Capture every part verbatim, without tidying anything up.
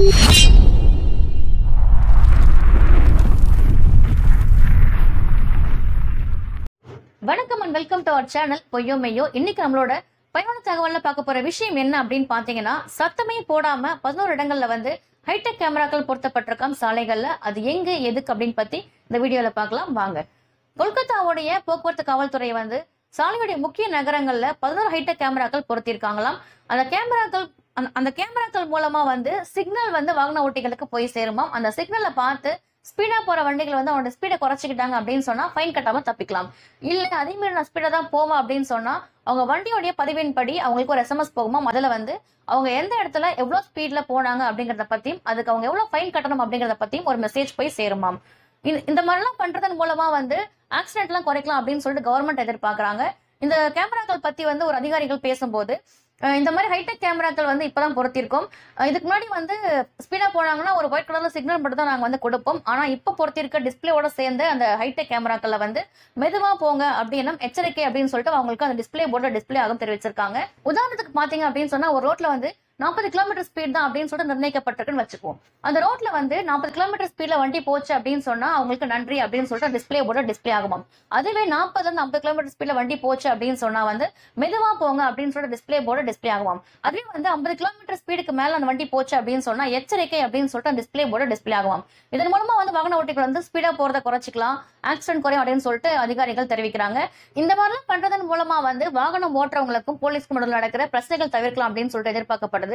வணக்கம் and welcome to our channel Poiyo Meiyo. இன்னைக்கு நம்மளோட பயனுள்ள தகவல்ல பார்க்க போற விஷயம் என்ன அப்படின்னு பாத்தீங்கன்னா, சத்தமே போடாம பதினோரு இடங்கள்ல வந்து ஹைடெக் கேமராக்கள் பொருத்தப்பட்டிருக்காம் சாலைகள்ல. அது எங்க எதுக்கு அப்படின்னு பத்தி இந்த வீடியோல பார்க்கலாம் வாங்க. கொல்கத்தாவுடைய போக்குவரத்து காவல்துறை வந்து சாலையுடைய முக்கிய நகரங்கள்ல பதினோரு ஹைடெக் கேமராக்கள் பொருத்திருக்காங்களாம். அந்த கேமராக்கள் அந்த கேமராக்கள் மூலமா வந்து சிக்னல் வந்து வாகன ஓட்டிகளுக்கு போய் சேருமாம். அந்த சிக்னலை பார்த்து ஸ்பீடா போற வண்டிகள் வந்து அவனோட ஸ்பீடை குறைச்சிக்கிட்டாங்க அப்படின்னு சொன்னா ஃபைன் கட்டாம தப்பிக்கலாம். இல்ல அதே மாதிரி நான் ஸ்பீடா தான் போவேன் அப்படின்னு சொன்னா அவங்க வண்டியோடைய பதிவின் படி அவங்களுக்கு ஒரு எஸ்எம்எஸ் போகுமா. முதல்ல வந்து அவங்க எந்த இடத்துல எவ்வளவு ஸ்பீட்ல போனாங்க அப்படிங்கறத பத்தியும் அதுக்கு அவங்க எவ்வளவு ஃபைன் கட்டணும் அப்படிங்கறத பத்தியும் ஒரு மெசேஜ் போய் சேருமாம். இந்த மாதிரிலாம் பண்றதன் மூலமா வந்து ஆக்சிடென்ட் எல்லாம் குறைக்கலாம் அப்படின்னு சொல்லிட்டு கவர்மெண்ட் எதிர்பார்க்கறாங்க. இந்த கேமராக்கள் பத்தி வந்து ஒரு அதிகாரிகள் பேசும்போது, இந்த மாதிரி ஹைடெக் கேமராக்கள் வந்து இப்பதான் பொருத்திருக்கோம். இதுக்கு முன்னாடி வந்து ஸ்பீடா போனாங்கன்னா ஒரு ஒயிட் கலர்ல சிக்னல் மட்டும் தான் நாங்க வந்து கொடுப்போம். ஆனா இப்ப பொருத்திருக்க டிஸ்பிளேவோட சேர்ந்து அந்த ஹைடெக் கேமராக்கள்ல வந்து மெதுவா போங்க அப்படின்னு எச்சரிக்கை அப்படின்னு சொல்லிட்டு அவங்களுக்கு அந்த டிஸ்பிளே போர்டு டிஸ்பிளே ஆகும் தெரிவிச்சிருக்காங்க. உதாரணத்துக்கு பாத்தீங்க அப்படின்னு சொன்னா ஒரு ரோட்ல வந்து நாற்பது கிலோமீட்டர் ஸ்பீட் தான் அப்படின்னு சொல்லிட்டு நிர்ணயிக்கப்பட்டிருக்குன்னு வச்சுப்போம். அந்த ரோட்ல வந்து நாற்பது கிலோமீட்டர் ஸ்பீட்ல வண்டி போச்சு அப்படின்னு சொன்னா அவங்களுக்கு நன்றி அப்படின்னு சொல்லிட்டு டிஸ்பிளே போர்டு டிஸ்பிளே ஆகுமாம். அதுவே நாற்பதுல இருந்து ஐம்பது கிலோமீட்டர் ஸ்பீட்ல வண்டி போச்சு அப்படின்னு சொன்னா வந்து மெதுவா போங்க அப்படின்னு சொல்லிட்டு டிஸ்பிளே போர்டு டிஸ்பிளே ஆகுமாம். அதுவே வந்து ஐம்பது கிலோமீட்டர் ஸ்பீடுக்கு மேல அந்த வண்டி போச்சு அப்படின்னு சொன்னா எச்சரிக்கை அப்படின்னு சொல்லிட்டு டிஸ்பிளே போர்டு டிஸ்பிளே ஆகுமாம். இதன் மூலமா வந்து வாகன ஓட்டிகள் வந்து ஸ்பீடா போறதை குறைச்சிக்கலாம், ஆக்சிடென்ட் குறையும் அப்படின்னு சொல்லிட்டு அதிகாரிகள் தெரிவிக்கிறாங்க. இந்த மாதிரிலாம் பண்றதன் மூலமா வந்து வாகனம் ஓட்டுறவங்களுக்கும் போலீஸ்க்கும் நடுவில் நடக்கிற பிரச்சனைகள் தவிர்க்கலாம் அப்படின்னு சொல்லிட்டு எதிர்பார்க்கப்படுது.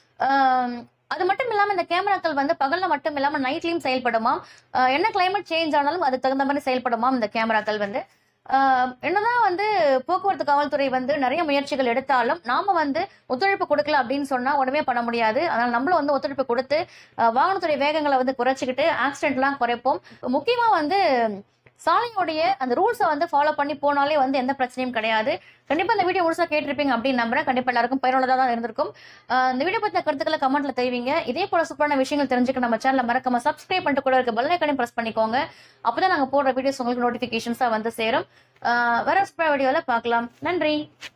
அது மட்டும் இல்லாம இந்த கேமராக்கள் வந்து பகல்ல மட்டும் இல்லாம நைட்லயும் செயல்படுமா. என்ன கிளைமேட் சேஞ்ச் ஆனாலும் அதுக்கு தகுந்த மாதிரி செயல்படுமா இந்த கேமராக்கள் வந்து. என்னதான் வந்து போக்குவரத்து காவல்துறை வந்து நிறைய முயற்சிகள் எடுத்தாலும் நாம வந்து ஒத்துழைப்பு கொடுக்கல அப்படின்னு சொன்னா உடனே பண்ண முடியாது. அதனால நம்மளும் வந்து ஒத்துழைப்பு கொடுத்து வாகனத்துறை வேகங்களை வந்து குறைச்சிக்கிட்டு ஆக்சிடென்ட் எல்லாம் குறைப்போம். முக்கியமா வந்து சாலையோடைய அந்த ரூல்ஸை வந்து ஃபாலோ பண்ணி போனாலே வந்து எந்த பிரச்சனையும் கிடையாது. கண்டிப்பா இந்த வீடியோ முழுசா கேட்டிருப்பீங்க அப்படின்னு நம்புறேன். கண்டிப்பா எல்லாருக்கும் பயனுள்ளதா தான் இருந்திருக்கும். இந்த வீடியோ பத்தின கருத்துக்களை கமெண்ட்ல தெரிவிங்க. இதே போல சூப்பரான விஷயங்கள் தெரிஞ்சுக்க நம்ம சேனலை மறக்காம சப்ஸ்கிரைப் பண்ணிட்டு கூட இருக்க பெல் ஐகானையும் பிரஸ் பண்ணிக்கோங்க. அப்பதான் நாங்க போடுற வீடியோஸ் உங்களுக்கு நோட்டிபிகேஷன்ஸா வந்து சேரும். வேற சூப்பரான வீடியோல பார்க்கலாம். நன்றி.